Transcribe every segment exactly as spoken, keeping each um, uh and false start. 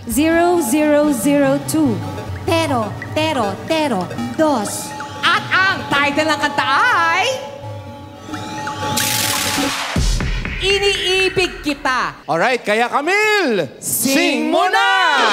zero zero zero two. Tero, tero, tero, dos. At ang title ng kanta ay... Iniibig Kita. Alright, kaya Camille, sing mo na!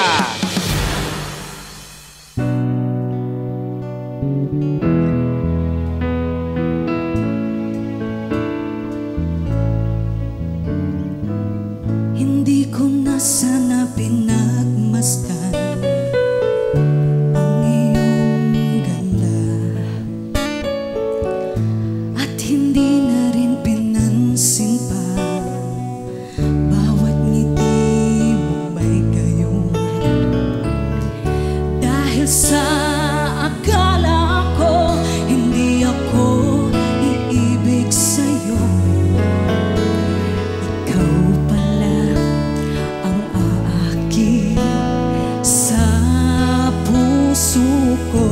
Hindi ko na sana pinagmasdan ang iyong ganda, at hindi na rin pinansin pa bawat ngiti mo may gayon. Dahil sa akala ko hindi ako iibig sa'yo, ikaw pala ang aaki sa puso ko.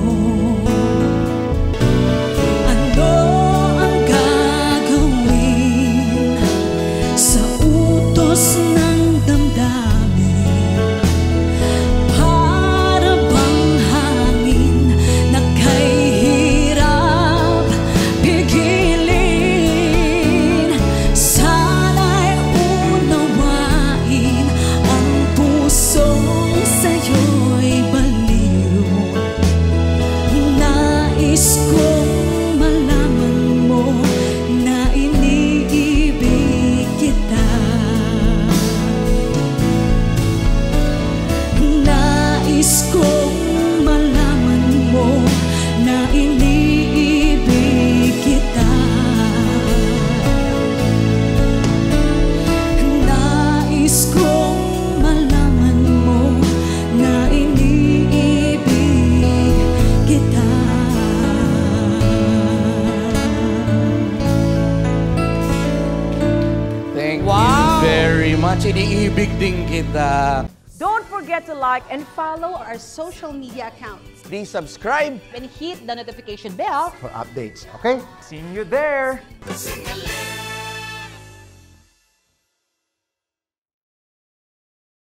Ano ang gagawin sa utos ng damdamin? Para bang hangin na kay hirap pigilin? Sana'y unawain ang pusong sa'yo'y baliw. Nais kong malaman mo na iniibig kita. Nais kong malaman mo na iniibig kita. Nais kong malaman mo na iniibig kita. Thank Wow. you very much. Iniibig din kita. Don't forget to like and follow our social media accounts. Please subscribe And hit the notification bell. For updates, okay? Seeing you there. Sing a